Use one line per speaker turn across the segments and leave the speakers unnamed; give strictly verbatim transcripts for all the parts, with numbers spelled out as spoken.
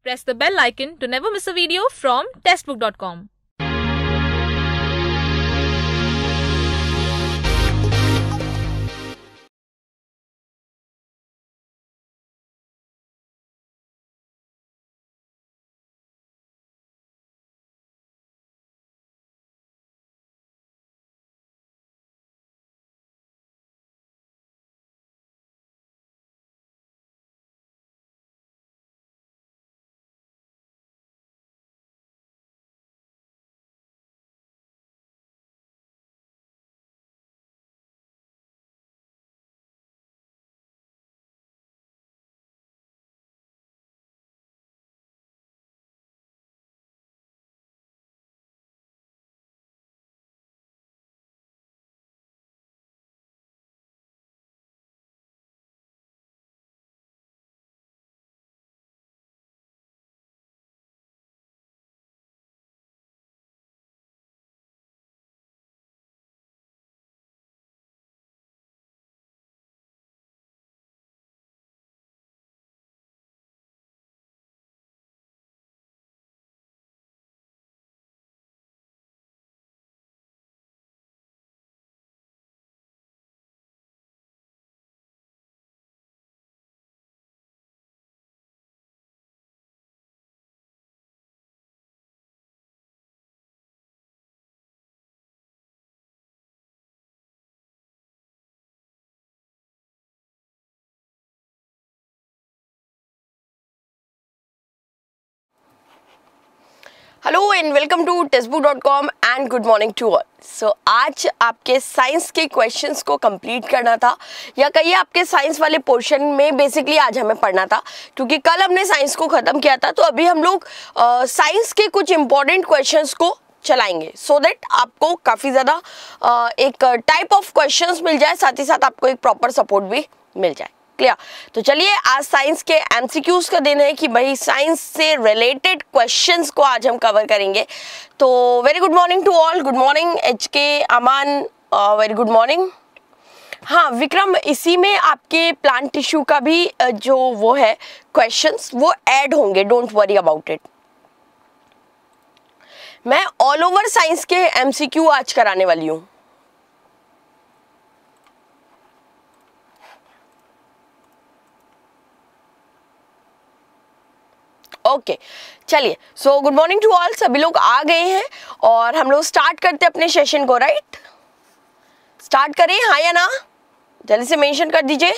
Press the bell icon to never miss a video from testbook dot com.
Hello and welcome to Testbook dot com and good morning to all. So आज आपके science के questions को complete करना था, या कहिए आपके science वाले पोर्शन में बेसिकली आज हमें पढ़ना था, क्योंकि कल हमने साइंस को ख़त्म किया था। तो अभी हम लोग साइंस के कुछ इंपॉर्टेंट क्वेश्चंस को चलाएंगे सो so दैट आपको काफ़ी ज़्यादा एक टाइप ऑफ क्वेश्चंस मिल जाए, साथ ही साथ आपको एक प्रॉपर सपोर्ट भी मिल जाए। क्लियर? तो चलिए, आज साइंस के एमसीक्यूज का दिन है कि भाई साइंस से रिलेटेड क्वेश्चंस को आज हम कवर करेंगे। तो very good morning to all. Good morning H K, Aman, very good morning. हाँ विक्रम, इसी में आपके प्लांट टिश्यू का भी uh, जो वो है क्वेश्चंस वो ऐड होंगे, डोंट वरी अबाउट इट। मैं ऑल ओवर साइंस के एमसीक्यू आज कराने वाली हूँ। ओके okay, चलिए। So good morning to all. सभी लोग आ गए हैं और हम लोग स्टार्ट करते हैं अपने सेशन को। राइट, स्टार्ट करें, हाँ या ना? जल्दी से मेंशन कर दीजिए।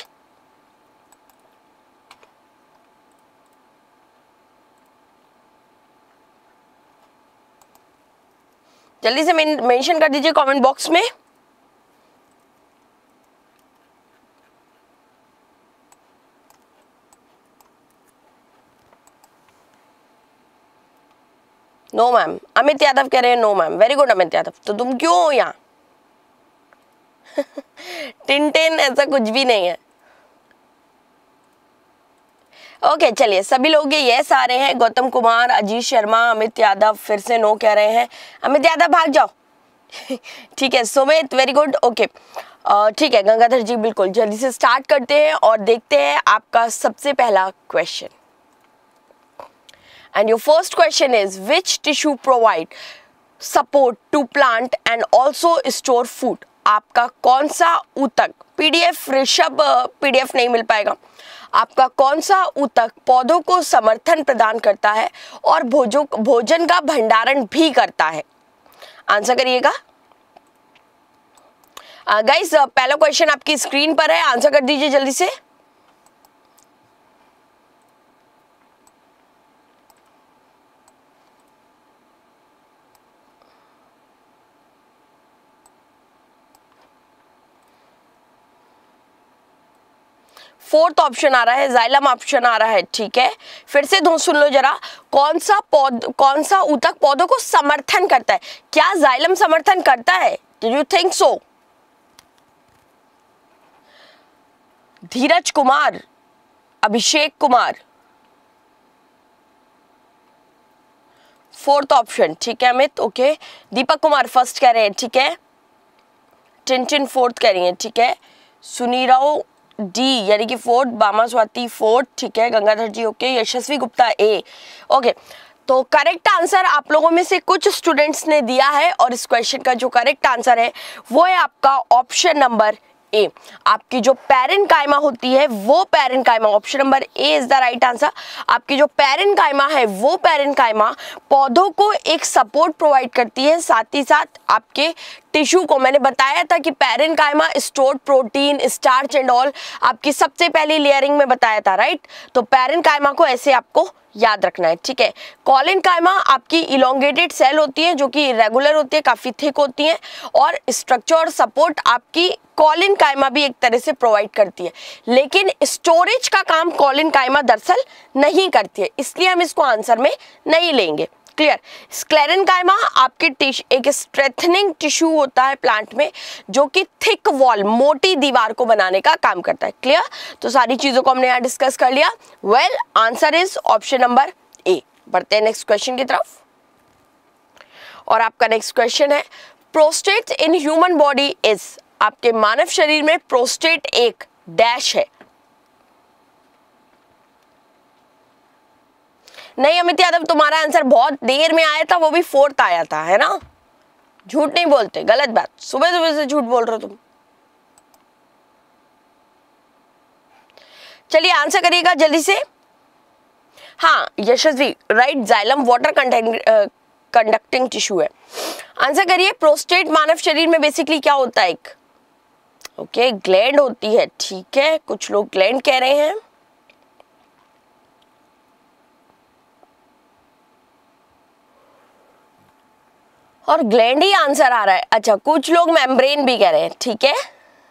जल्दी से मेंशन कर दीजिए कमेंट बॉक्स में। नो मैम, अमित यादव कह रहे हैं no ma'am. Very good Amit Yadav. तो तुम क्यों हो यहाँ? टिनटिन ऐसा कुछ भी नहीं है। ओके okay, चलिए, सभी लोग ये यस आ रहे हैं। गौतम कुमार, अजीत शर्मा, अमित यादव फिर से नो कह रहे हैं। अमित यादव भाग जाओ। ठीक है सुमित, वेरी गुड। ओके ठीक है गंगाधर जी, बिल्कुल जल्दी से स्टार्ट करते हैं और देखते हैं आपका सबसे पहला question. And your first question is, which tissue provide support to plant and also store food? आपका कौन सा ऊतक, पीडीएफ ऋषभ पीडीएफ नहीं मिल पाएगा। आपका कौन सा ऊतक पौधों को समर्थन प्रदान करता है और भोजों भोजन का भंडारण भी करता है? आंसर करिएगा गाइस। uh, पहला क्वेश्चन आपकी स्क्रीन पर है, आंसर कर दीजिए जल्दी से। फोर्थ ऑप्शन आ रहा है, जाइलम ऑप्शन आ रहा है। ठीक है, फिर से दो सुन लो जरा। कौन सा पौध कौन सा ऊतक पौधों को समर्थन करता है? क्या जाइलम समर्थन करता है? Do you think so? Dheeraj Kumar, Abhishek Kumar, fourth option. ठीक है अमित, ओके। दीपक कुमार फर्स्ट कह रहे हैं। ठीक है, टिनटिन फोर्थ कह रही है। ठीक है, सुनीराव डी यानी कि फोर्थ, बामा स्वाति फोर्थ, ठीक है, Gangadhar ji okay, Yashasvi Gupta A okay. तो करेक्ट आंसर आप लोगों में से कुछ स्टूडेंट्स ने दिया है और इस क्वेश्चन का जो करेक्ट आंसर है वो है आपका ऑप्शन नंबर ए। आपकी जो पैरेन्काइमा होती है वो parenchyma, option number A is the right answer. आपकी जो पैरेन्काइमा है वो पैरेन्काइमा पौधों को एक सपोर्ट प्रोवाइड करती है, साथ ही साथ आपके टिश्यू को, मैंने बताया था कि parenchyma stored protein, starch and all आपकी सबसे पहली लेयरिंग में बताया था, राइट। तो पैरेन्काइमा को ऐसे आपको याद रखना है, ठीक है। कॉलेनकाइमा आपकी इलोंगेटेड सेल होती है जो कि इरेगुलर होती है, काफी थिक होती है और स्ट्रक्चर और सपोर्ट आपकी कॉलेनकाइमा भी एक तरह से प्रोवाइड करती है, लेकिन स्टोरेज का काम कॉलेनकाइमा दरअसल नहीं करती है, इसलिए हम इसको आंसर में नहीं लेंगे। क्लियर। स्क्लेरेनकाइमा आपके एक स्ट्रेथनिंग टिश्यू होता है प्लांट में जो कि थिक वॉल, मोटी दीवार को बनाने का काम करता है। क्लियर। तो सारी चीजों को हमने यहाँ डिस्कस कर लिया। Well answer is option number A. बढ़ते हैं नेक्स्ट क्वेश्चन की तरफ और आपका नेक्स्ट क्वेश्चन है prostate in human body is, आपके मानव शरीर में प्रोस्टेट एक डैश है। नहीं अमित यादव, तुम्हारा आंसर बहुत देर में आया था, वो भी फोर्थ आया था, है ना। झूठ नहीं बोलते, गलत बात, सुबह सुबह से झूठ बोल रहे हो तुम। चलिए आंसर करिएगा जल्दी से। हाँ Yashasvi, right, xylem water conducting tissue है। आंसर करिए। प्रोस्टेट मानव शरीर में बेसिकली क्या होता है? एक ओके ग्लैंड होती है, ठीक है, कुछ लोग ग्लैंड कह रहे हैं। और ग्लैंड ही आंसर आ रहा है। अच्छा, कुछ लोग मेम्ब्रेन भी कह रहे हैं, ठीक है,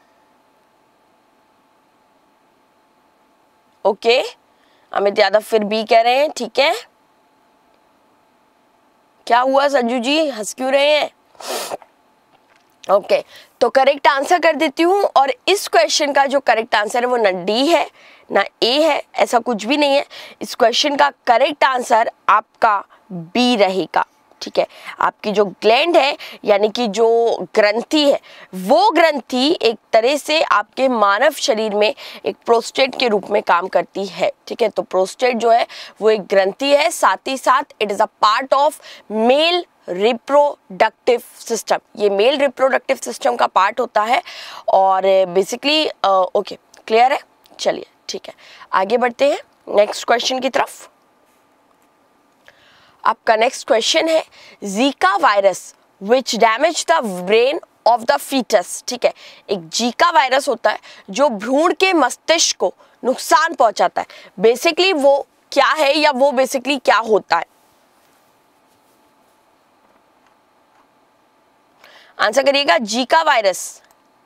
ओके। अमित यादव फिर बी कह रहे हैं, ठीक है। क्या हुआ संजू जी, हंस क्यों रहे हैं? ओके okay, तो करेक्ट आंसर कर देती हूँ और इस क्वेश्चन का जो करेक्ट आंसर है वो ना डी है ना ए है, ऐसा कुछ भी नहीं है। इस क्वेश्चन का करेक्ट आंसर आपका बी रहेगा, ठीक है। आपकी जो ग्लैंड है यानी कि जो ग्रंथि है वो ग्रंथि एक तरह से आपके मानव शरीर में एक प्रोस्टेट के रूप में काम करती है, ठीक है। तो प्रोस्टेट जो है वो एक ग्रंथि है, साथ ही साथ it is a part of male reproductive system. ये मेल रिप्रोडक्टिव सिस्टम का पार्ट होता है और बेसिकली ओके क्लियर है। चलिए ठीक है, आगे बढ़ते हैं नेक्स्ट क्वेश्चन की तरफ। आपका नेक्स्ट क्वेश्चन है Zika virus which damage the brain of the foetus, ठीक है। एक जीका वायरस होता है जो भ्रूण के मस्तिष्क को नुकसान पहुंचाता है। बेसिकली वो क्या है या वो बेसिकली क्या होता है? आंसर करिएगा। जीका वायरस,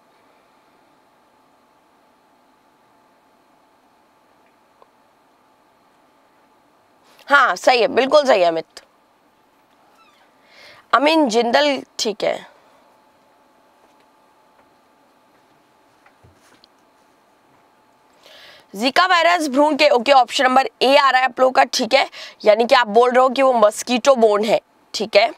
हाँ सही है, बिल्कुल सही है अमित। अमीन जिंदल, ठीक है। जीका वायरस भ्रूण के, ओके ऑप्शन नंबर ए आ रहा है आप लोगों का, ठीक है। यानी कि आप बोल रहे हो कि वो मस्कीटो बोर्न है, ठीक है।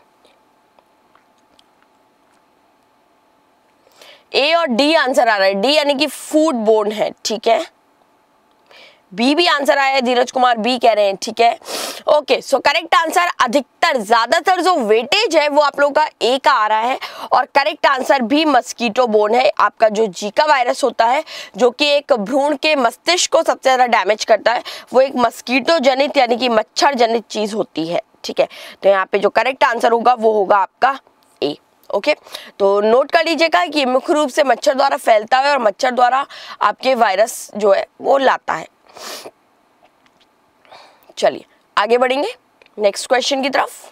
ए और डी आंसर आ रहा है, डी यानी कि फूड बोर्न है, ठीक है। बी भी आंसर आया है, धीरज कुमार बी कह रहे हैं, ठीक है। ओके सो करेक्ट आंसर अधिकतर ज्यादातर जो वेटेज है वो आप लोगों का ए का आ रहा है और करेक्ट आंसर भी मस्कीटो बोर्न है। आपका जो जीका वायरस होता है जो कि एक भ्रूण के मस्तिष्क को सबसे ज्यादा डैमेज करता है, वो एक मस्कीटो जनित यानी कि मच्छर जनित चीज होती है, ठीक है। तो यहाँ पे जो करेक्ट आंसर होगा वो होगा आपका ए, ओके। तो नोट कर लीजिएगा कि मुख्य रूप से मच्छर द्वारा फैलता है और मच्छर द्वारा आपके वायरस जो है वो लाता है। चलिए आगे बढ़ेंगे नेक्स्ट क्वेश्चन की तरफ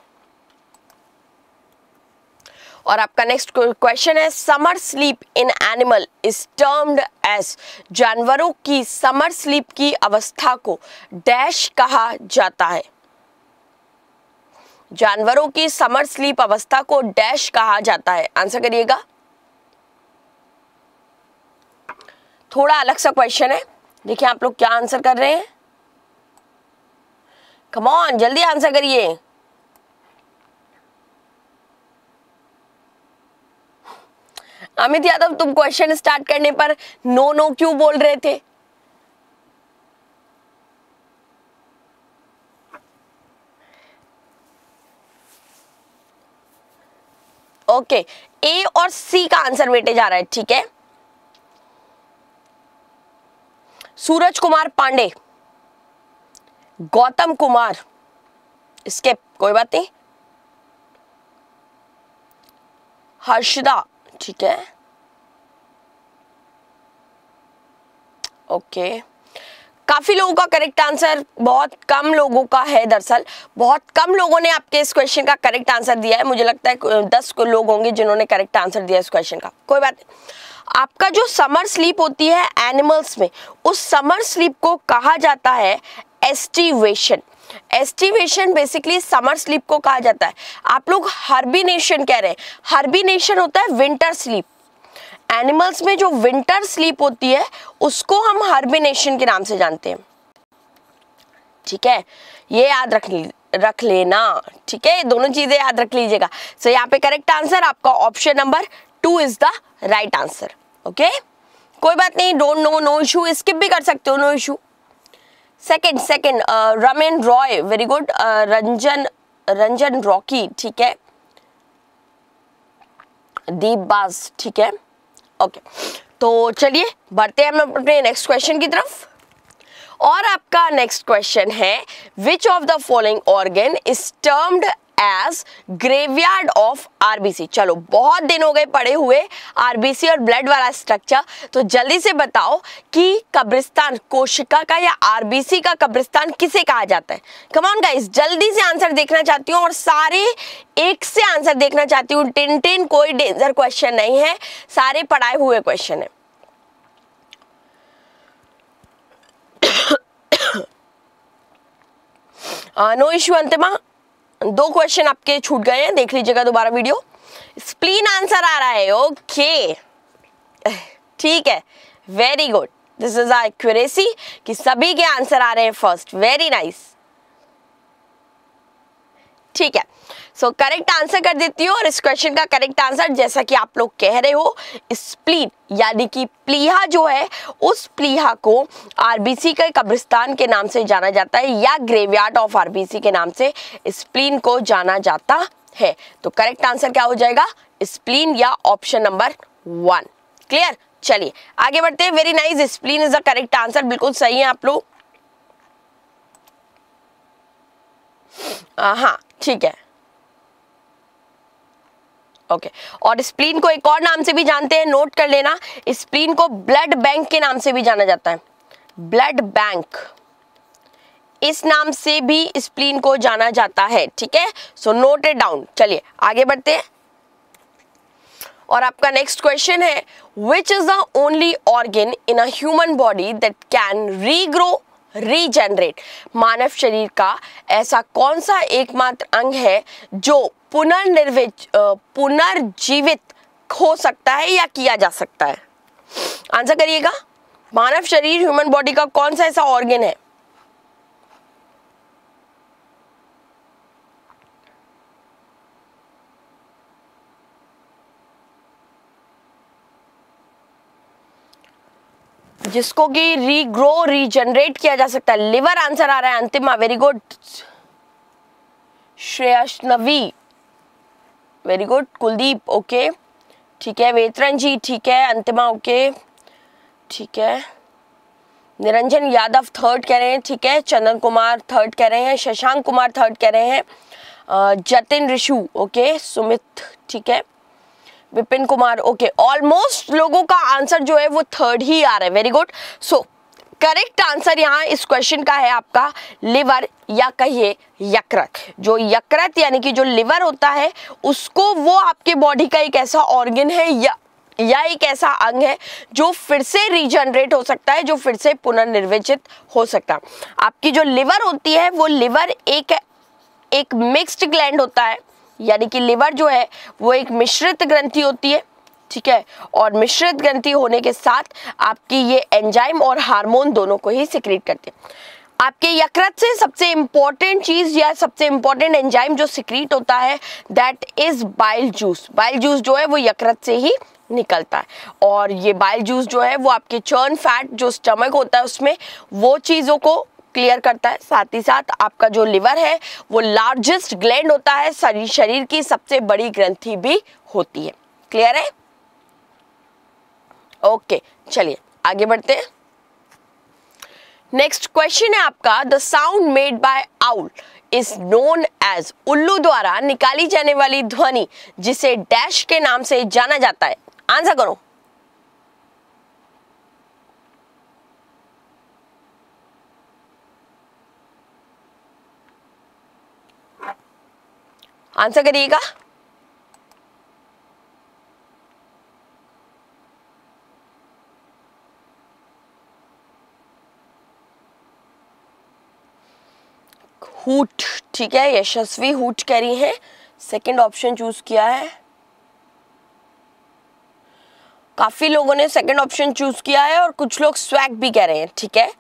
और आपका नेक्स्ट क्वेश्चन है summer sleep in animal is termed as, जानवरों की समर स्लीप की अवस्था को डैश कहा जाता है। जानवरों की समर स्लीप अवस्था को डैश कहा जाता है, आंसर करिएगा। थोड़ा अलग सा क्वेश्चन है, देखिए आप लोग क्या आंसर कर रहे हैं। कम ऑन जल्दी आंसर करिए। अमित यादव, तुम क्वेश्चन स्टार्ट करने पर नो नो क्यों बोल रहे थे? ओके, ए और सी का आंसर बेटे जा रहा है, ठीक है। सूरज कुमार पांडे, गौतम कुमार, स्किप, कोई बात नहीं। हर्षदा, ठीक है, ओके। काफी लोगों का करेक्ट आंसर बहुत कम लोगों का है, दरअसल बहुत कम लोगों ने आपके इस क्वेश्चन का करेक्ट आंसर दिया है। मुझे लगता है दस लोग होंगे जिन्होंने करेक्ट आंसर दिया इस क्वेश्चन का, कोई बात नहीं। आपका जो समर स्लीप होती है एनिमल्स में, उस समर स्लीप को कहा जाता है aestivation. Aestivation basically summer sleep को कहा जाता है। आप लोग हाइबरनेशन कह रहे हैं, हाइबरनेशन होता है विंटर स्लीप। एनिमल्स में जो विंटर स्लीप होती है उसको हम हाइबरनेशन के नाम से जानते हैं, ठीक है, ये याद रख रख लेना, ठीक है, दोनों चीजें याद रख लीजिएगा। सो यहाँ पे करेक्ट आंसर आपका option number two is the right answer, okay, कोई बात नहीं, don't know, no issue, skip भी कर सकते हो, no issue. Second second Ramen Roy, very good. Ranjan Ranjan Rocky, ठीक है। दीप बास, ठीक है, ओके okay. तो चलिए बढ़ते हैं हम अपने नेक्स्ट क्वेश्चन की तरफ। और आपका नेक्स्ट क्वेश्चन है, which of the following organ is termed as graveyard of RBC. चलो बहुत दिन हो गए पढ़े हुए आरबीसी और ब्लड वाला स्ट्रक्चर, तो जल्दी से बताओ कि कब्रिस्तान कोशिका का या आरबीसी का कब्रिस्तान किसे कहा जाता है? कम ऑन गाइस, जल्दी से आंसर देखना चाहती हूँ और सारे एक से आंसर देखना चाहती हूँ। टिन टिन कोई डेंजर क्वेश्चन नहीं है, सारे पढ़ाए हुए क्वेश्चन है। नो इश्यू अंतिमा, दो क्वेश्चन आपके छूट गए हैं, देख लीजिएगा दोबारा वीडियो। स्प्लीन आंसर आ रहा है, ओके ठीक है, very good, this is accuracy कि सभी के आंसर आ रहे हैं फर्स्ट, वेरी नाइस, ठीक है। सो करेक्ट आंसर कर देती हूँ, और इस क्वेश्चन का करेक्ट आंसर जैसा कि आप लोग कह रहे हो, स्प्लीन यानी कि प्लीहा जो है, उस प्लीहा को आरबीसी के कब्रिस्तान के नाम से जाना जाता है, या ग्रेवयार्ड ऑफ आरबीसी के नाम से स्प्लीन को जाना जाता है। तो करेक्ट आंसर क्या हो जाएगा? स्प्लीन या ऑप्शन नंबर वन। क्लियर? चलिए आगे बढ़ते हैं। Very nice, spleen is the correct answer, बिल्कुल सही है आप लोग। हाँ ठीक है, ओके okay. और स्प्लीन को एक और नाम से भी जानते हैं, नोट कर लेना, स्प्लीन को ब्लड बैंक के नाम से भी जाना जाता है, ब्लड बैंक, इस नाम से भी स्प्लीन को जाना जाता है, ठीक है, सो नोट इट डाउन। चलिए आगे बढ़ते हैं, और आपका नेक्स्ट क्वेश्चन है, which is the only organ in a human body that can regrow regenerate. मानव शरीर का ऐसा कौन सा एकमात्र अंग है जो पुनर्निर्वित पुनर्जीवित हो सकता है या किया जा सकता है? आंसर करिएगा, मानव शरीर ह्यूमन बॉडी का कौन सा ऐसा ऑर्गन है जिसको कि रीग्रो रीजनरेट किया जा सकता है? लिवर आंसर आ रहा है Antima, very good. Shreyasnavi, very good. Kuldeep, okay ठीक है। वेतरन जी, ठीक है। अंतिमा, ओके ठीक है। निरंजन यादव थर्ड कह रहे हैं, ठीक है। चंदन कुमार थर्ड कह रहे हैं, शशांक कुमार थर्ड कह रहे हैं, जतिन ऋषु, ओके। सुमित, ठीक है। विपिन कुमार, ओके। ऑलमोस्ट लोगों का आंसर जो है वो थर्ड ही आ रहा है, very good. So correct answer यहाँ इस क्वेश्चन का है आपका लिवर, या कहिए यकृत। जो यकृत यानी कि जो लिवर होता है, उसको वो आपके बॉडी का एक ऐसा ऑर्गन है या या एक ऐसा अंग है जो फिर से रीजनरेट हो सकता है, जो फिर से पुनर्निर्वाचित हो सकता है। आपकी जो लिवर होती है, वो लिवर एक एक मिक्स्ड ग्लैंड होता है, यानी कि लिवर जो है वो एक मिश्रित ग्रंथि होती है, ठीक है। और मिश्रित ग्रंथि होने के साथ आपकी ये एंजाइम और हार्मोन दोनों को ही सिक्रीट करते हैं। आपके यकृत से सबसे इंपॉर्टेंट चीज या सबसे इंपॉर्टेंट एंजाइम जो सिक्रीट होता है, that is bile juice. Bile juice जो है वो यकृत से ही निकलता है। और ये बाइल जूस जो है वो आपके चर्न फैट जो स्टमक होता है उसमें वो चीज़ों को क्लियर करता है। साथ ही साथ आपका जो लिवर है वो लार्जेस्ट ग्लैंड होता है, शरीर की सबसे बड़ी ग्रंथि भी होती है। क्लियर है? ओके, चलिए आगे बढ़ते हैं। नेक्स्ट क्वेश्चन है आपका, the sound made by owl is known as, उल्लू द्वारा निकाली जाने वाली ध्वनि जिसे डैश के नाम से जाना जाता है। आंसर करो। आंसर करिएगा। हूट, ठीक है, यशस्वी हूट कह रही है। सेकंड ऑप्शन चूज किया है, काफी लोगों ने सेकंड ऑप्शन चूज किया है और कुछ लोग स्वैग भी कह रहे हैं। ठीक है,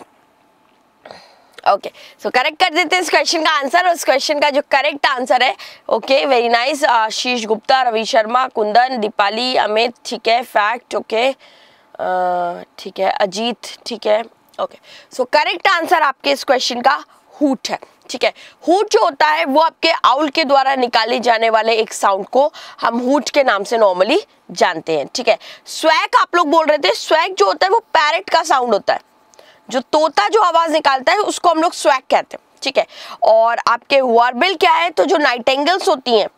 ओके, सो करेक्ट कर देते हैं इस क्वेश्चन का आंसर। और इस क्वेश्चन का जो करेक्ट आंसर है, okay, very nice, Ashish Gupta, Ravi Sharma, Kundan, Deepali, Amit, ठीक है, फैक्ट, ओके, ठीक है, अजीत, ठीक है, ओके। सो करेक्ट आंसर आपके इस क्वेश्चन का हूट है। ठीक है, हूट जो होता है वो आपके आउल के द्वारा निकाले जाने वाले एक साउंड को हम हूट के नाम से नॉर्मली जानते हैं। ठीक है, स्वैग आप लोग बोल रहे थे, स्वैग जो होता है वो पैरेट का साउंड होता है, जो तोता जो आवाज निकालता है उसको हम लोग स्वैग कहते हैं। ठीक है, और आपके वार्बल क्या है, तो जो नाइटिंगेल्स होती हैं,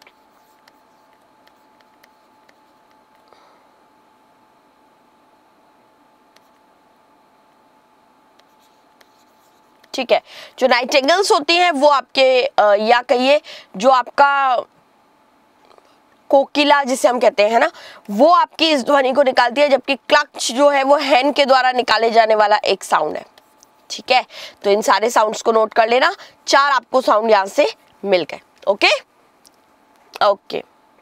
ठीक है, जो नाइटिंगेल्स होती हैं वो आपके या कहिए जो आपका कोकिला जिसे हम कहते हैं ना, वो आपकी इस ध्वनि को निकालती है, जबकि क्लच जो है वो हैन के द्वारा निकाले जाने वाला एक साउंड है। ठीक है, तो इन सारे साउंड्स को नोट कर लेना, चार आपको साउंड यहां से मिल गए। ओके ओके,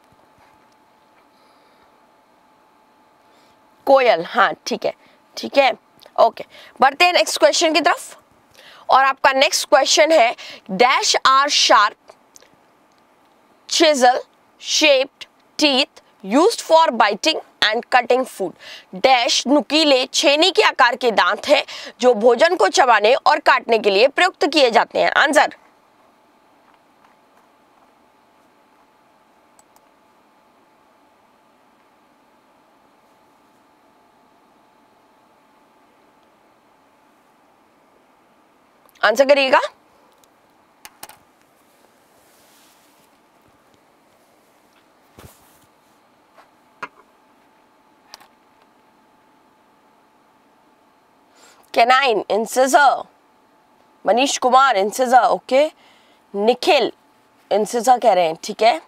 कोयल, हाँ ठीक है ठीक है, ओके, बढ़ते हैं नेक्स्ट क्वेश्चन की तरफ। और आपका नेक्स्ट क्वेश्चन है, dash are sharp chisel shaped teeth used for biting and cutting food. Dash नुकीले छेनी के आकार के दांत हैं जो भोजन को चबाने और काटने के लिए प्रयुक्त किए जाते हैं। आंसर। आंसर करिएगा। Canine, incisor, Manish Kumar incisor, okay, Nikhil incisor कह रहे हैं। ठीक है,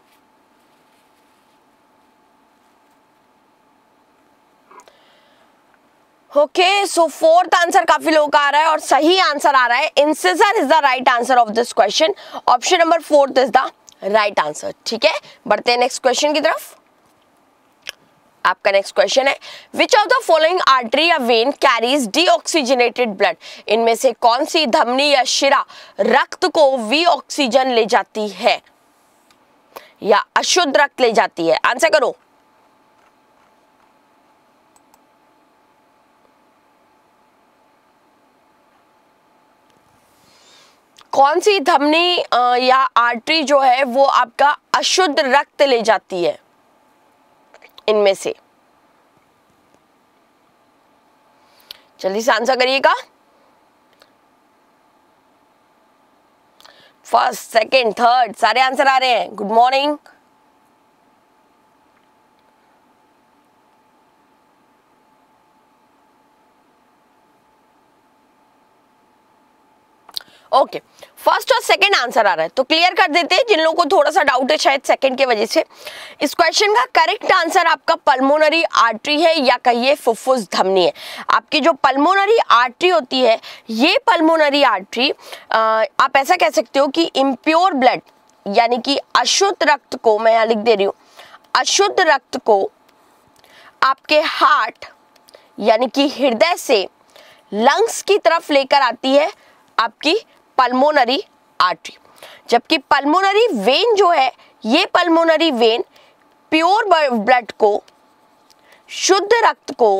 ओके, सो फोर्थ आंसर काफी लोगों का आ रहा है और सही आंसर आ रहा है, incisor is the right answer of this question. Option number fourth is the right answer. ठीक है, बढ़ते हैं नेक्स्ट क्वेश्चन की तरफ। आपका नेक्स्ट क्वेश्चन है, which of the following artery या वेन कैरीज डीऑक्सीजनेटेड ब्लड, इनमें से कौन सी धमनी या शिरा रक्त को वी ऑक्सीजन ले जाती है या अशुद्ध रक्त ले जाती है। आंसर करो। कौन सी धमनी या आर्टरी जो है वो आपका अशुद्ध रक्त ले जाती है इनमें से? जल्दी से आंसर करिएगा। फर्स्ट, सेकंड, थर्ड, सारे आंसर आ रहे हैं। Good morning. ओके, फर्स्ट और सेकंड आंसर आ रहा है तो क्लियर कर देते हैं, जिन लोगों को थोड़ा सा डाउट है शायद सेकंड के वजह से। इस क्वेश्चन का करेक्ट आंसर आपका पल्मोनरी आर्टरी है या कहिए फुफ्फुस धमनी है। आपकी जो पल्मोनरी आर्टरी होती है, ये पल्मोनरी आर्टरी आप ऐसा कह सकते हो कि इम्प्योर ब्लड यानी कि अशुद्ध रक्त को, मैं यहाँ लिख दे रही हूँ, अशुद्ध रक्त को आपके हार्ट यानी कि हृदय से लंग्स की तरफ लेकर आती है आपकी पल्मोनरी आर्टरी। जबकि पल्मोनरी वेन जो है, ये पल्मोनरी वेन प्योर ब्लड को शुद्ध रक्त को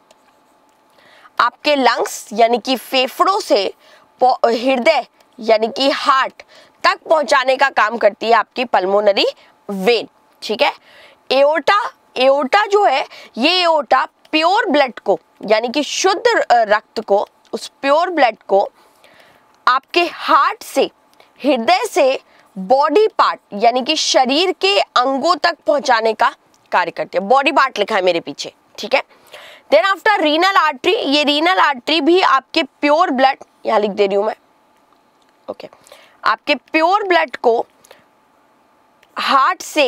आपके लंग्स यानी कि फेफड़ों से हृदय यानी कि हार्ट तक पहुंचाने का काम करती है आपकी पल्मोनरी वेन, ठीक है। एओर्टा, एओर्टा जो है ये एओर्टा प्योर ब्लड को यानी कि शुद्ध रक्त को, उस प्योर ब्लड को आपके हार्ट से, हृदय से बॉडी पार्ट यानी कि शरीर के अंगों तक पहुंचाने का कार्य करती है। बॉडी पार्ट लिखा है मेरे पीछे, ठीक है। देन आफ्टर रीनल आर्टरी, ये रीनल आर्टरी भी आपके प्योर ब्लड, यहां लिख दे रही हूं मैं, ओके, आपके प्योर ब्लड को हार्ट से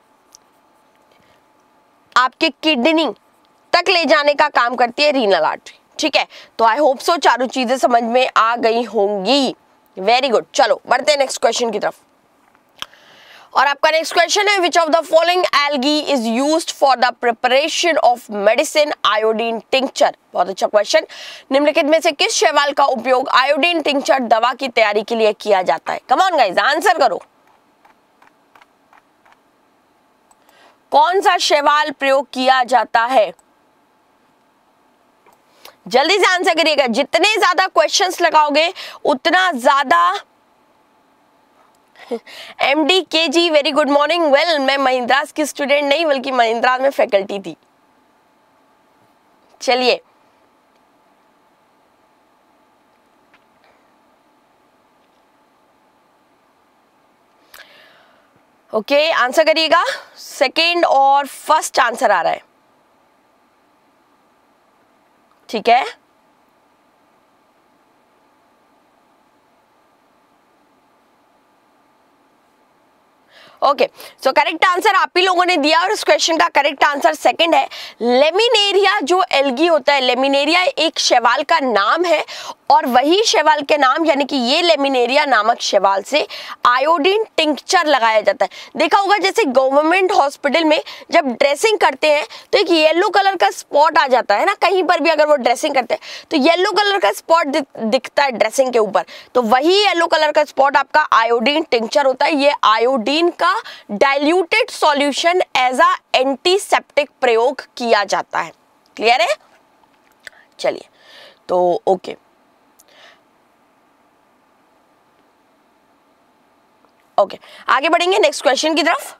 आपके किडनी तक ले जाने का काम करती है रीनल आर्टरी, ठीक है। तो आई होप सो चारों चीजें समझ में आ गई होंगी। वेरी गुड, चलो बढ़ते हैं नेक्स्ट क्वेश्चन की तरफ। और आपका नेक्स्ट क्वेश्चन है, which of the following algae is used for the preparation of medicine iodine tincture. बहुत अच्छा क्वेश्चन। निम्नलिखित में से किस शैवाल का उपयोग आयोडीन टिंक्चर दवा की तैयारी के लिए किया जाता है? कम ऑन गाइस, आंसर करो। कौन सा शैवाल प्रयोग किया जाता है? जल्दी से आंसर करिएगा। जितने ज्यादा क्वेश्चंस लगाओगे उतना ज्यादा। MD K G very good morning. Well, मैं महिंद्रास की स्टूडेंट नहीं बल्कि महिंद्रा में फैकल्टी थी। चलिए, ओके, आंसर करिएगा। सेकेंड और फर्स्ट आंसर आ रहा है, ठीक है। ओके, सो करेक्ट आंसर आप ही लोगों ने दिया और इस क्वेश्चन का करेक्ट आंसर सेकंड है। लेमिनेरिया जो एल्गी होता है, लेमिनेरिया एक शैवाल का नाम है और वही शैवाल के नाम यानी कि ये लेमिनेरिया नामक शैवाल से आयोडीन टिंक्चर लगाया जाता है। देखा होगा जैसे गवर्नमेंट हॉस्पिटल में जब ड्रेसिंग करते हैं तो एक येलो कलर का स्पॉट आ जाता है ना, कहीं पर भी अगर वो ड्रेसिंग करते हैं तो येलो कलर का स्पॉट दिखता है ड्रेसिंग के ऊपर, तो वही येलो कलर का स्पॉट आपका आयोडीन टिंक्चर होता है। ये आयोडीन का diluted solution as a antiseptic प्रयोग किया जाता है। क्लियर है? चलिए, तो ओके, ओके okay, आगे बढ़ेंगे नेक्स्ट क्वेश्चन की तरफ।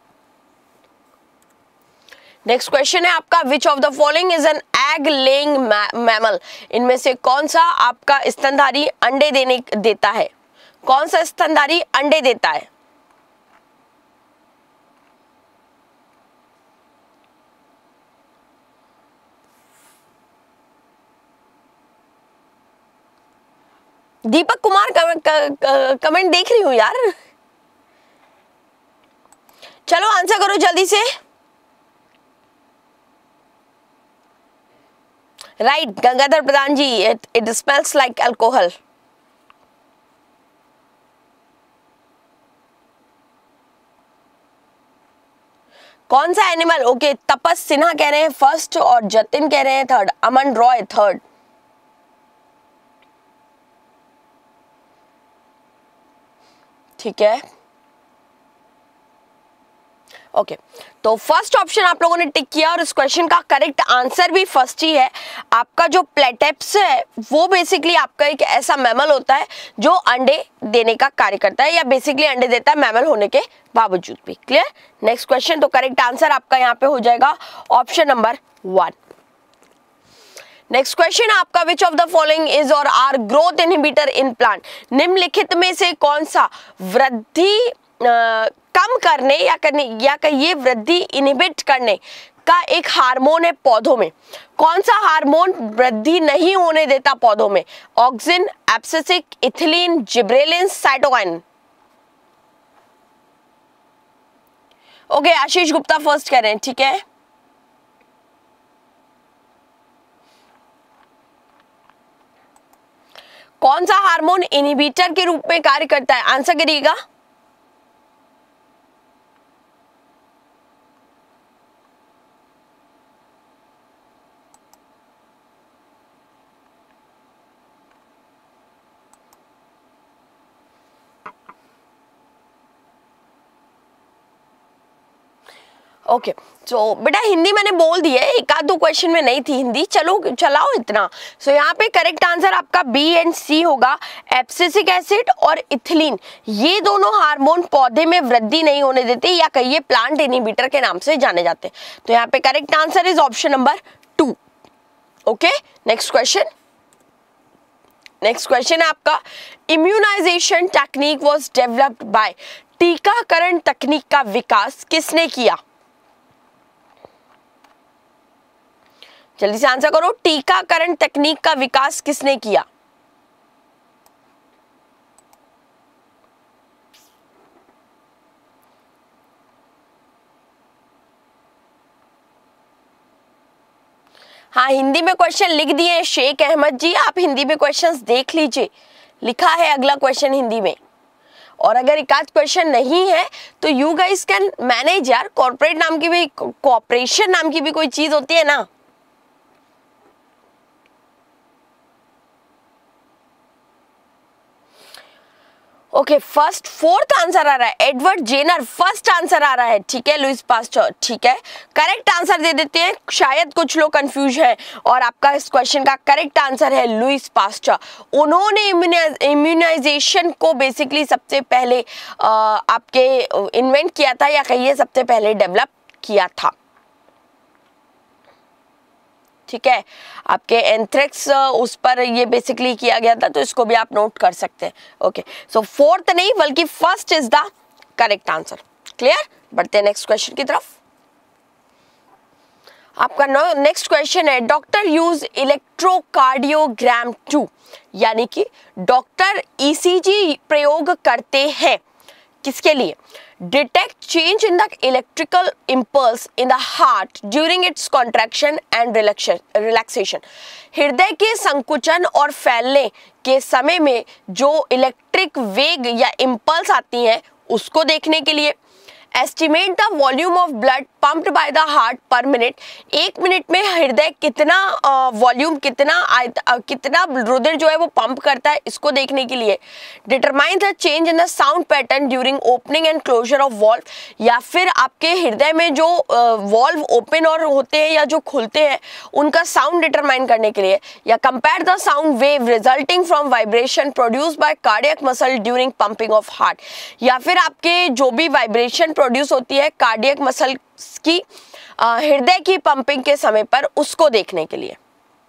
नेक्स्ट क्वेश्चन है आपका, which of the following is an egg laying mammal. इनमें से कौन सा आपका स्तनधारी अंडे देने देता है? कौन सा स्तनधारी अंडे देता है? दीपक कुमार कमेंट देख रही हूं यार, चलो आंसर करो जल्दी से। Right, Gangadhar Pradhan ji, it it smells like alcohol. कौन सा एनिमल? ओके, तपस सिन्हा कह रहे हैं फर्स्ट और जतिन कह रहे हैं थर्ड, अमन रॉय थर्ड। ठीक है, ओके okay. तो फर्स्ट ऑप्शन आप लोगों ने टिक किया और इस क्वेश्चन का करेक्ट आंसर भी फर्स्ट ही है। आपका जो प्लेटेप्स है वो बेसिकली आपका एक ऐसा मैमल होता है जो अंडे देने का कार्य करता है या बेसिकली अंडे देता है मैमल होने के बावजूद भी। क्लियर? नेक्स्ट क्वेश्चन, तो करेक्ट आंसर आपका यहाँ पे हो जाएगा option number one. Next question आपका, which of the following is or are growth inhibitor in plant. निम्नलिखित में से कौन सा वृद्धि आ, कम करने या करने या कहिए वृद्धि इनहिबिट करने का एक हार्मोन है पौधों में? कौन सा हार्मोन वृद्धि नहीं होने देता पौधों में? Auxin, abscisic, ethylene, gibberellin, cytokine. Okay, Ashish Gupta first कह रहे हैं, ठीक है। कौन सा हार्मोन इनहिबिटर के रूप में कार्य करता है? आंसर करिएगा। ओके सो बेटा हिंदी मैंने बोल दी है, एक आध दो क्वेश्चन में नहीं थी हिंदी, चलो चलाओ इतना। सो so, यहाँ पे करेक्ट आंसर आपका बी एंड सी होगा। एब्सिसिक एसिड और इथिलीन ये दोनों हार्मोन पौधे में वृद्धि नहीं होने देते या कहिए प्लांट इनहिबिटर के नाम से जाने जाते हैं। तो यहाँ पे correct answer is option number two. Okay next question. Next question है आपका, immunisation technique was developed by, टीकाकरण तकनीक का विकास किसने किया? जल्दी से आंसर करो, टीकाकरण तकनीक का विकास किसने किया? हाँ हिंदी में क्वेश्चन लिख दिए हैं शेख अहमद जी, आप हिंदी में क्वेश्चंस देख लीजिए, लिखा है अगला क्वेश्चन हिंदी में। और अगर एक आध क्वेश्चन नहीं है तो यू गाइस कैन मैनेज यार, कॉर्पोरेट नाम की भी, कॉर्पोरेशन नाम की भी कोई चीज होती है ना। ओके फर्स्ट फोर्थ आंसर आ रहा है एडवर्ड जेनर, फर्स्ट आंसर आ रहा है, ठीक है लुइस पास्चर, ठीक है करेक्ट आंसर दे देते हैं, शायद कुछ लोग कंफ्यूज हैं और आपका इस क्वेश्चन का करेक्ट आंसर है लुइस पास्चर। उन्होंने इम्यूनाइजेशन को बेसिकली सबसे पहले आ, आपके इन्वेंट किया था या कहिए सबसे पहले डेवलप किया था, ठीक है। आपके एंथ्रेक्स उस पर ये बेसिकली किया गया था, तो इसको भी आप नोट कर सकते हैं। ओके सो फोर्थ नहीं बल्कि first is the correct answer. Clear, बढ़ते हैं नेक्स्ट क्वेश्चन की तरफ। आपका नेक्स्ट क्वेश्चन है, डॉक्टर यूज इलेक्ट्रोकार्डियोग्राम टू, यानी कि डॉक्टर ईसीजी प्रयोग करते हैं किसके लिए? Detect change in the electrical impulse in the heart during its contraction and relaxation. हृदय के संकुचन और फैलने के समय में जो इलेक्ट्रिक वेग या इम्पल्स आती हैं उसको देखने के लिए। Estimate the volume of blood pumped by the heart per minute, एक मिनट में हृदय कितना वॉल्यूम uh, कितना uh, कितना रुधिर जो है वो पंप करता है, इसको देखने के लिए। Determine the change in the sound pattern during opening and closure of valve, या फिर आपके हृदय में जो वॉल्व uh, ओपन और होते हैं या जो खुलते हैं उनका साउंड डिटरमाइन करने के लिए। या compare the sound wave resulting from vibration produce by cardiac muscle during pumping of heart, या फिर आपके जो भी वाइब्रेशन प्रोड्यूस होती है कार्डियक मसल की हृदय की पंपिंग के समय पर, उसको देखने के लिए।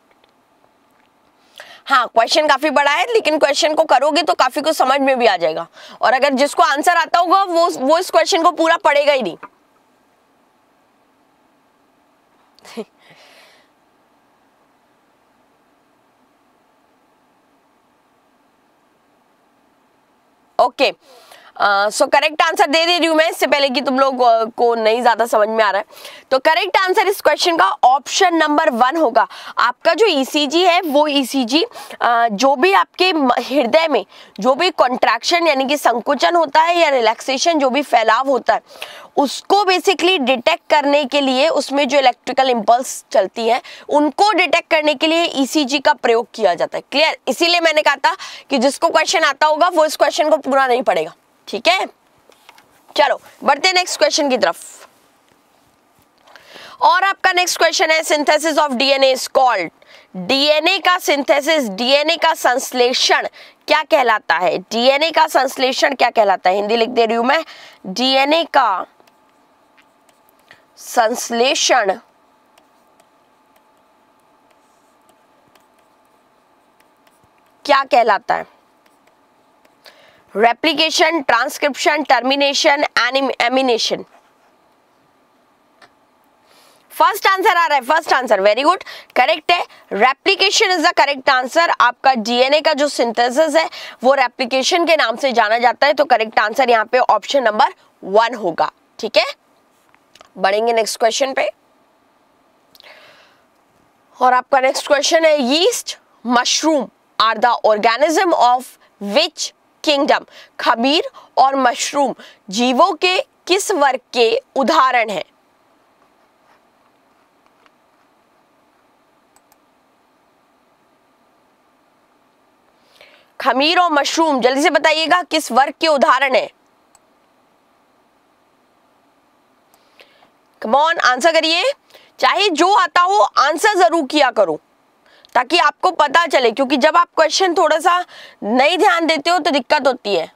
हाँ क्वेश्चन काफी बड़ा है लेकिन क्वेश्चन को करोगे तो काफी कुछ समझ में भी आ जाएगा, और अगर जिसको आंसर आता होगा वो वो इस क्वेश्चन को पूरा पढ़ेगा ही नहीं। ओके सो करेक्ट आंसर दे दे रही हूं मैं, इससे पहले कि तुम लोग uh, को नहीं ज्यादा समझ में आ रहा है। तो करेक्ट आंसर इस क्वेश्चन का ऑप्शन नंबर वन होगा। आपका जो ईसीजी है वो ईसीजी uh, जो भी आपके हृदय में जो भी कॉन्ट्रैक्शन यानी कि संकुचन होता है या रिलैक्सेशन जो भी फैलाव होता है उसको बेसिकली डिटेक्ट करने के लिए, उसमें जो इलेक्ट्रिकल इम्पल्स चलती है उनको डिटेक्ट करने के लिए ईसीजी का प्रयोग किया जाता है। क्लियर, इसीलिए मैंने कहा था कि जिसको क्वेश्चन आता होगा वो इस क्वेश्चन को पूरा नहीं पढ़ेगा, ठीक है। चलो बढ़ते हैं नेक्स्ट क्वेश्चन की तरफ। और आपका नेक्स्ट क्वेश्चन है, synthesis of DNA is called, DNA का सिंथेसिस, डीएनए का संश्लेषण क्या कहलाता है? डीएनए का संश्लेषण क्या कहलाता है? हिंदी लिख दे रही हूं मैं, डीएनए का संश्लेषण क्या कहलाता है? Replication, transcription, termination, amination. First answer आ रहा है, first answer, very good, correct है। Replication is the correct answer. आपका डीएनए का जो सिंथेसिस है वो रेप्लिकेशन के नाम से जाना जाता है, तो करेक्ट आंसर यहाँ पे ऑप्शन नंबर वन होगा, ठीक है। बढ़ेंगे नेक्स्ट क्वेश्चन पे। और आपका नेक्स्ट क्वेश्चन है, yeast, mushroom are the organism of which kingdom? खमीर और मशरूम जीवों के किस वर्ग के उदाहरण हैं? खमीर और मशरूम जल्दी से बताइएगा किस वर्ग के उदाहरण है? कम ऑन आंसर करिए, चाहे जो आता हो आंसर जरूर किया करो ताकि आपको पता चले, क्योंकि जब आप क्वेश्चन थोड़ा सा नहीं ध्यान देते हो तो दिक्कत होती है।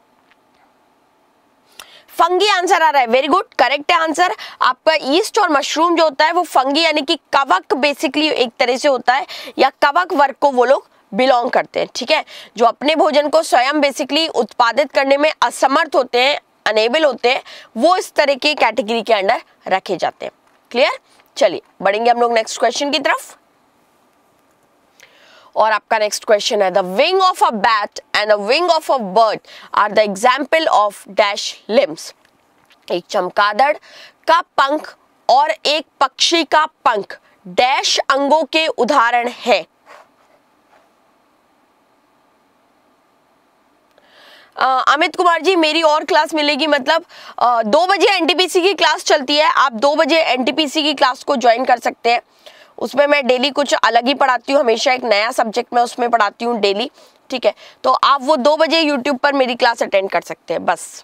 फंगी आंसर आ रहा है, वेरी गुड, करेक्ट है आंसर आपका। ईस्ट और मशरूम जो होता है वो फंगी यानी कि कवक बेसिकली एक तरह से होता है, या कवक वर्ग को वो लोग बिलोंग करते हैं, ठीक है, जो अपने भोजन को स्वयं बेसिकली उत्पादित करने में असमर्थ होते हैं, अनेबल होते हैं, वो इस तरह की कैटेगरी के अंडर रखे जाते हैं। क्लियर? चलिए बढ़ेंगे हम लोग नेक्स्ट क्वेश्चन की तरफ। और आपका नेक्स्ट क्वेश्चन है, the wing of a bat and the wing of a bird are the example of dash limbs. एक चमगादड़ का पंख और एक पक्षी का पंख डैश अंगों के उदाहरण है। Uh, अमित कुमार जी, मेरी और क्लास मिलेगी, मतलब uh, दो बजे एनटीपीसी की क्लास चलती है, आप दो बजे एनटीपीसी की क्लास को ज्वाइन कर सकते हैं। उसमें मैं डेली कुछ अलग ही पढ़ाती हूँ, हमेशा एक नया सब्जेक्ट मैं उसमें पढ़ाती हूँ डेली, ठीक है, तो आप वो दो बजे यूट्यूब पर मेरी क्लास अटेंड कर सकते हैं बस।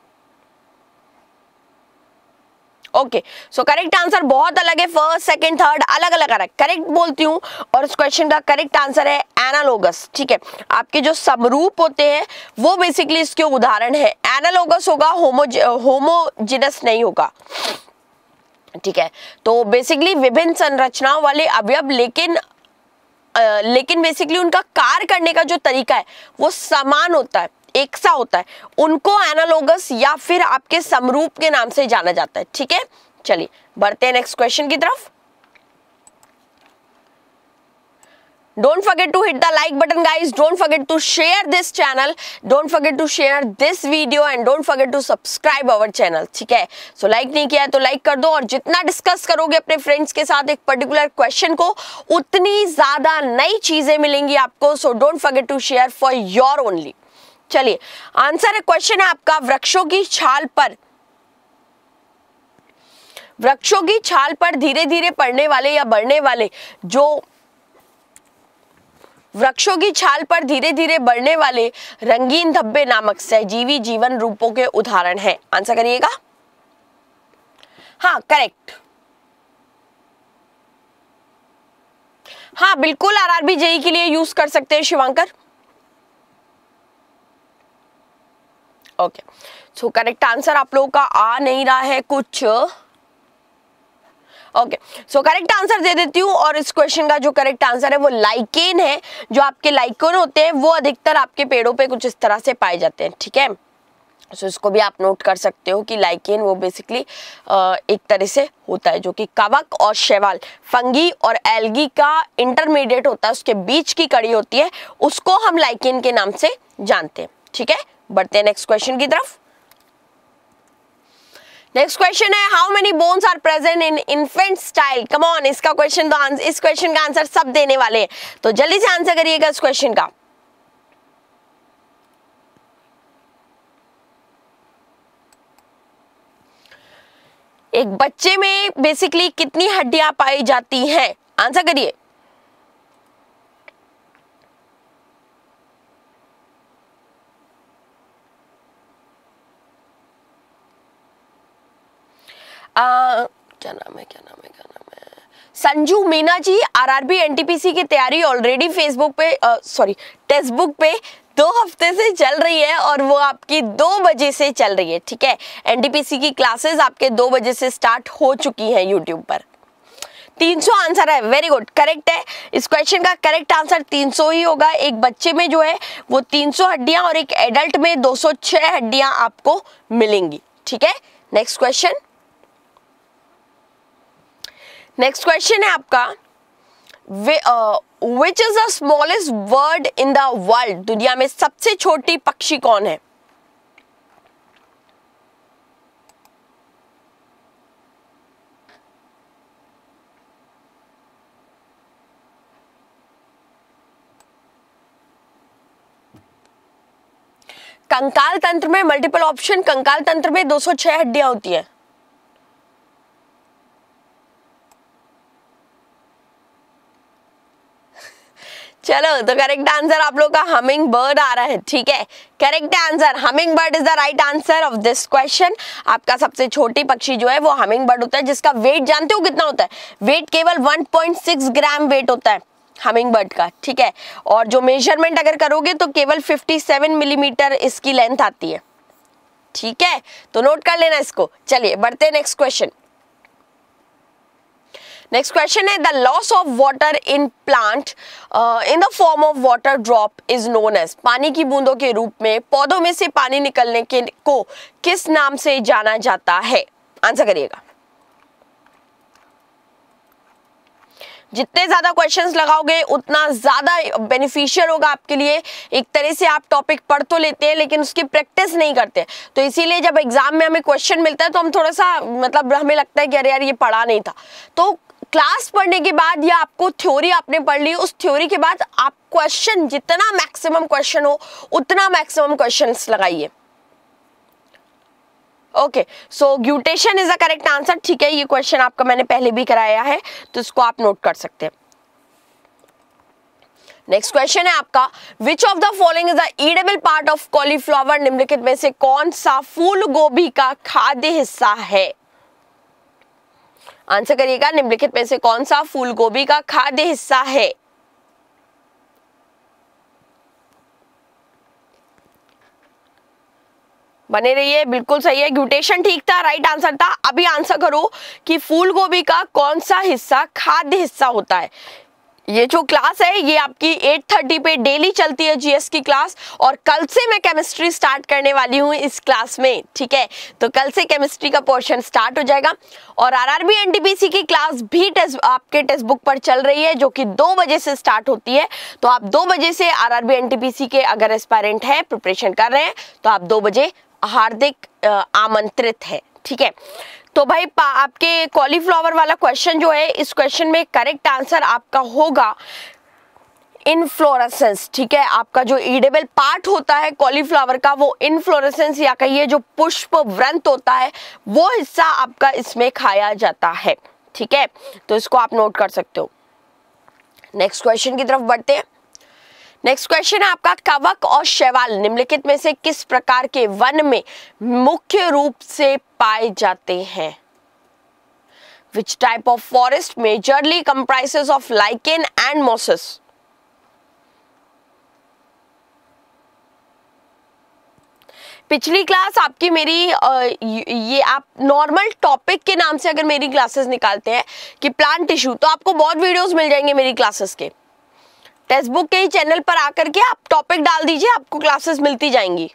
ओके, सो करेक्ट आंसर बहुत अलग है, फर्स्ट सेकंड थर्ड अलग अलग आ रहा है, करेक्ट बोलती हूँ। और इस क्वेश्चन का करेक्ट आंसर है एनालोगस, ठीक है, आपके जो समरूप होते हैं वो बेसिकली इसके उदाहरण है। एनालोगस होगा, होमो होमोजिनस नहीं होगा, ठीक है, तो बेसिकली विभिन्न संरचनाओं वाले अवयव, लेकिन आ, लेकिन बेसिकली उनका कार्य करने का जो तरीका है वो समान होता है, एक सा होता है, उनको एनालोगस या फिर आपके समरूप के नाम से जाना जाता है, ठीक है। चलिए बढ़ते हैं नेक्स्ट क्वेश्चन की तरफ। Don't forget to hit the like button guys, don't forget to share this channel, don't forget to share this video and don't forget to subscribe our channel, ठीक है। सो लाइक नहीं किया है तो like कर दो, और जितना डिस्कस करोगे अपने फ्रेंड्स के साथ एक पर्टिकुलर क्वेश्चन को, उतनी ज्यादा नई चीजें मिलेंगी आपको। So don't forget to share for your only. चलिए आंसर है, क्वेश्चन है आपका, वृक्षों की छाल पर वृक्षों की छाल पर धीरे धीरे पड़ने वाले या बढ़ने वाले जो वृक्षों की छाल पर धीरे धीरे बढ़ने वाले रंगीन धब्बे नामक सहजीवी जीवन रूपों के उदाहरण हैं। आंसर करिएगा। हाँ करेक्ट, हाँ बिल्कुल, आरआरबी जेई के लिए यूज कर सकते हैं Shivankar. Okay, so correct answer आप लोगों का आ नहीं रहा है कुछ। ओके, सो करेक्ट आंसर दे देती हूँ, और इस क्वेश्चन का जो करेक्ट आंसर है वो लाइकेन है। जो आपके लाइकेन होते हैं वो अधिकतर आपके पेड़ों पे कुछ इस तरह से पाए जाते हैं, ठीक है। सो so, इसको भी आप नोट कर सकते हो कि लाइकेन वो बेसिकली एक तरह से होता है जो कि कवक और शैवाल, फंगी और एल्गी का इंटरमीडिएट होता है, उसके बीच की कड़ी होती है, उसको हम लाइकेन के नाम से जानते हैं, ठीक है। बढ़ते हैं नेक्स्ट क्वेश्चन की तरफ। नेक्स्ट क्वेश्चन है, how many bones are present in infant child. Come on, इसका क्वेश्चन तो आंसर, इस क्वेश्चन का आंसर सब देने वाले हैं, तो जल्दी से आंसर करिएगा इस क्वेश्चन का। एक बच्चे में बेसिकली कितनी हड्डियां पाई जाती हैं? आंसर करिए। आ, क्या नाम है क्या नाम है क्या नाम है संजू मीना जी, आरआरबी एनटीपीसी की तैयारी ऑलरेडी फेसबुक पे सॉरी टेक्स्ट बुक पे दो हफ्ते से चल रही है, और वो आपकी दो बजे से चल रही है, ठीक है। एनटीपीसी की क्लासेस आपके दो बजे से स्टार्ट हो चुकी हैं यूट्यूब पर। तीन सौ आंसर है, वेरी गुड, करेक्ट है। इस क्वेश्चन का करेक्ट आंसर तीन सौ ही होगा। एक बच्चे में जो है वो तीन सौ हड्डियां और एक एडल्ट में दो सौ छह हड्डियां आपको मिलेंगी, ठीक है। नेक्स्ट क्वेश्चन नेक्स्ट क्वेश्चन है आपका, which is the smallest bird in the world. दुनिया में सबसे छोटी पक्षी कौन है? कंकाल तंत्र में मल्टीपल ऑप्शन, कंकाल तंत्र में दो सौ छह हड्डियां होती है। चलो तो करेक्ट आंसर आप लोग का हमिंग बर्ड आ रहा है, ठीक है। Correct answer hummingbird is the right answer of this question. आपका सबसे छोटी पक्षी जो है वो हमिंग बर्ड होता है, जिसका वेट जानते हो कितना होता है? वेट केवल one point six gram weight होता है हमिंग बर्ड का, ठीक है। और जो मेजरमेंट अगर करोगे तो केवल सत्तावन मिलीमीटर इसकी लेंथ आती है, ठीक है। तो नोट कर लेना इसको। चलिए बढ़ते हैं नेक्स्ट क्वेश्चन। नेक्स्ट क्वेश्चन है the loss of water in plant in the form of water drop is known as. पानी की बूंदों के रूप में पौधों में से पानी निकलने के को किस नाम से जाना जाता है? आंसर करिएगा। जितने ज्यादा क्वेश्चंस लगाओगे उतना ज्यादा बेनिफिशियल होगा आपके लिए। एक तरह से आप टॉपिक पढ़ तो लेते हैं लेकिन उसकी प्रैक्टिस नहीं करते, तो इसीलिए जब एग्जाम में हमें क्वेश्चन मिलता है तो हम थोड़ा सा मतलब हमें लगता है कि अरे यार ये पढ़ा नहीं था। तो क्लास पढ़ने के बाद या आपको थ्योरी आपने पढ़ ली, उस थ्योरी के बाद आप क्वेश्चन जितना मैक्सिमम क्वेश्चन हो उतना मैक्सिमम क्वेश्चंस लगाइए। Okay, so guttation is the correct answer, ठीक है। ये क्वेश्चन आपका मैंने पहले भी कराया है तो इसको आप नोट कर सकते हैं। नेक्स्ट क्वेश्चन है आपका which of the following is the edible part of cauliflower. निम्नलिखित में से कौन सा फूल गोभी का खाद्य हिस्सा है? आंसर करिएगा। निम्नलिखित में से कौन सा फूल गोभी का खाद्य हिस्सा है? बने रहिए, बिल्कुल सही है। ग्यूटेशन ठीक था, राइट आंसर था। अभी आंसर करो कि फूल गोभी का कौन सा हिस्सा खाद्य हिस्सा होता है। ये जो क्लास है ये आपकी आठ तीस पे डेली चलती है जीएस की क्लास, और कल से मैं केमिस्ट्री स्टार्ट करने वाली हूँ इस क्लास में, ठीक है। तो कल से केमिस्ट्री का पोर्शन स्टार्ट हो जाएगा और आरआरबी एनटीपीसी की क्लास भी टेस्ट आपके टेक्स्ट बुक पर चल रही है जो कि दो बजे से स्टार्ट होती है। तो आप दो बजे से आरआरबी एनटीपीसी के अगर एस्पायरेंट है, प्रिपरेशन कर रहे हैं, तो आप दो बजे हार्दिक आमंत्रित है, ठीक है। तो भाई आपके कॉलीफ्लावर वाला क्वेश्चन जो है, इस क्वेश्चन में करेक्ट आंसर आपका होगा इनफ्लोरेसेंस, ठीक है। आपका जो ईडेबल पार्ट होता है कॉलीफ्लावर का वो इनफ्लोरेसेंस या कहिए जो पुष्प व्रंत होता है वो हिस्सा आपका इसमें खाया जाता है, ठीक है। तो इसको आप नोट कर सकते हो। नेक्स्ट क्वेश्चन की तरफ बढ़ते हैं। नेक्स्ट क्वेश्चन है आपका कवक और शैवाल निम्नलिखित में से किस प्रकार के वन में मुख्य रूप से पाए जाते हैं? Which type of forest majorly comprises of lichen and mosses? पिछली क्लास आपकी मेरी ये आप नॉर्मल टॉपिक के नाम से अगर मेरी क्लासेस निकालते हैं कि प्लांट टिश्यू, तो आपको बहुत वीडियोस मिल जाएंगे मेरी क्लासेस के। टेक्स्ट बुक के ही चैनल पर आकर के आप टॉपिक डाल दीजिए, आपको क्लासेस मिलती जाएंगी।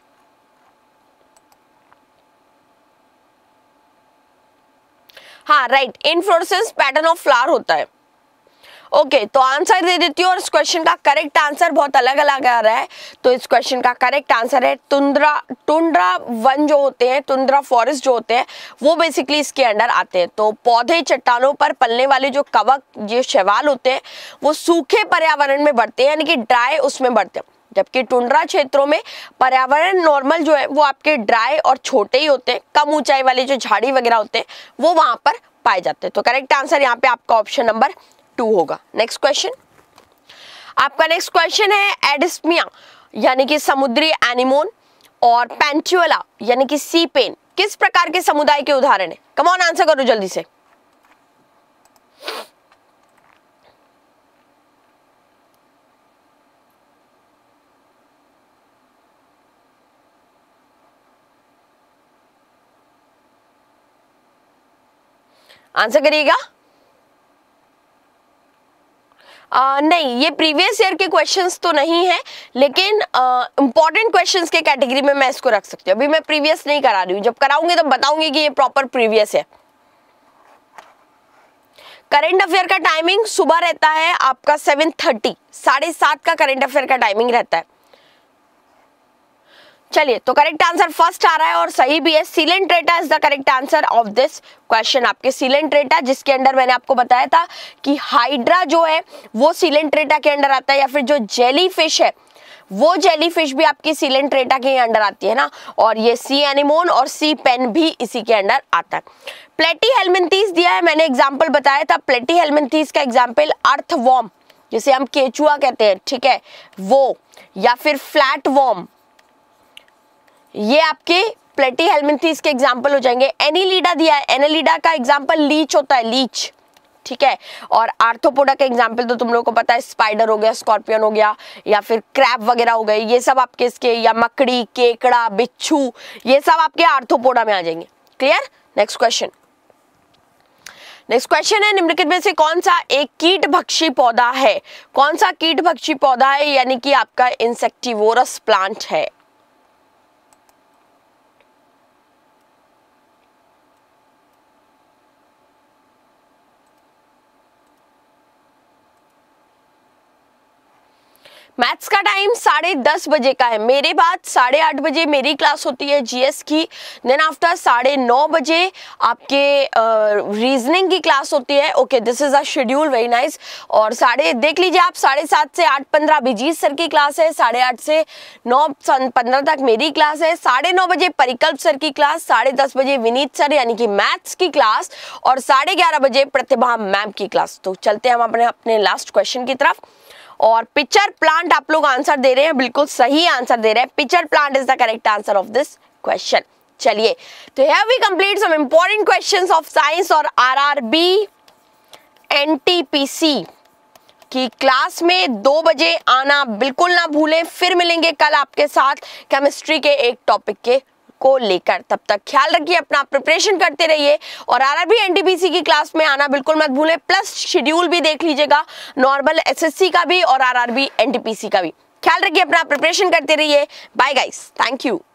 हाँ right, inflorescence pattern of flower होता है। ओके okay, तो आंसर दे देती हूँ और इस क्वेश्चन का करेक्ट आंसर बहुत अलग अलग आ रहा है। तो इस क्वेश्चन का करेक्ट आंसर है टुंड्रा टुंड्रा वन जो होते हैं, टुंड्रा फॉरेस्ट जो होते हैं वो बेसिकली इसके अंडर आते हैं। तो पौधे चट्टानों पर पलने वाले जो कवक ये शैवाल होते हैं वो सूखे पर्यावरण में बढ़ते हैं, यानी कि ड्राई उसमें बढ़ते हैं, जबकि टुंड्रा क्षेत्रों में पर्यावरण नॉर्मल जो है वो आपके ड्राई और छोटे ही होते हैं, कम ऊंचाई वाले जो झाड़ी वगैरह होते हैं वो वहां पर पाए जाते हैं। तो करेक्ट आंसर यहाँ पे आपका ऑप्शन नंबर टू होगा। नेक्स्ट क्वेश्चन, आपका नेक्स्ट क्वेश्चन है एडिस्मिया यानी कि समुद्री एनिमोन और पेंचुएला यानी कि सी पेन किस प्रकार के समुदाय के उदाहरण है? कम ऑन आंसर करो जल्दी से। आंसर करिएगा। Uh, नहीं, ये प्रीवियस ईयर के क्वेश्चंस तो नहीं है, लेकिन इंपॉर्टेंट uh, क्वेश्चंस के कैटेगरी में मैं इसको रख सकती हूँ। अभी मैं प्रीवियस नहीं करा रही हूँ, जब कराऊंगी तो बताऊंगी कि ये प्रॉपर प्रीवियस है। करंट अफेयर का टाइमिंग सुबह रहता है आपका सेवन थर्टी, साढ़े सात का करंट अफेयर का टाइमिंग रहता है। चलिए, तो करेक्ट आंसर फर्स्ट आ रहा है और सही भी है। Coelenterata is the correct answer of this question. आपके सिलेंट्रेटा जिसके अंडर मैंने आपको बताया था कि हाइड्रा जो है वो सिलेंट्रेटा के अंडर आता है, या फिर जो जेली फिश है वो जेली फिश भी आपकी सिलेंट्रेटा के अंडर आती है ना, और ये सी एनिमोन और सी पेन भी इसी के अंडर आता है। प्लेटी हेलमिंथीस दिया है, मैंने एग्जाम्पल बताया था। प्लेटी हेलमिंथीस का एग्जाम्पल अर्थवॉर्म जिसे हम केचुआ कहते हैं, ठीक है, वो, या फिर फ्लैट वर्म, ये आपके प्लेटीहेल्मिन्थेस के एग्जाम्पल हो जाएंगे। एनिलिडा दिया है, एनिलिडा का एग्जाम्पल लीच होता है, लीच, ठीक है। और आर्थ्रोपोडा का एग्जाम्पल तो तुम लोगों को पता है, स्पाइडर हो गया, स्कॉर्पियन हो गया, या फिर क्रैब वगैरह हो गए, ये सब आपके इसके, या मकड़ी, केकड़ा, बिच्छू, ये सब आपके आर्थ्रोपोडा में आ जाएंगे। Clear? Next question next question है, निम्नलिखित में से कौन सा एक कीट भक्षी पौधा है? कौन सा कीट भक्षी पौधा है? यानी कि आपका इंसेक्टिवोरस प्लांट है। मैथ्स का टाइम साढ़े दस बजे का है, मेरे बाद साढ़े आठ बजे मेरी क्लास होती है जीएस की, देन आफ्टर साढ़े नौ बजे आपके रीजनिंग uh, की क्लास होती है। Okay, this is a schedule, very nice. और साढ़े देख लीजिए आप, साढ़े सात से आठ पंद्रह अभिजीत सर की क्लास है, साढ़े आठ से नौ पंद्रह तक मेरी क्लास है, साढ़े नौ बजे परिकल्प सर की क्लास, साढ़े दस बजे विनीत सर यानी कि मैथ्स की क्लास, और साढ़े ग्यारह बजे प्रतिभा मैम की क्लास। तो चलते हैं हम अपने अपने लास्ट क्वेश्चन की तरफ। और पिचर प्लांट आप लोग आंसर दे रहे हैं, बिल्कुल सही आंसर दे रहे हैं। Pitcher plant is the correct answer of this question. चलिए, तो here we complete some important questions of science और आरआरबी एनटीपीसी की क्लास में दो बजे आना बिल्कुल ना भूलें। फिर मिलेंगे कल आपके साथ केमिस्ट्री के एक टॉपिक के को लेकर। तब तक ख्याल रखिए, अपना प्रिपरेशन करते रहिए, और आरआरबी एनटीपीसी की क्लास में आना बिल्कुल मत भूलें। प्लस शेड्यूल भी देख लीजिएगा, नॉर्मल एसएससी का भी और आरआरबी एनटीपीसी का भी। ख्याल रखिए, अपना प्रिपरेशन करते रहिए। Bye guys, thank you.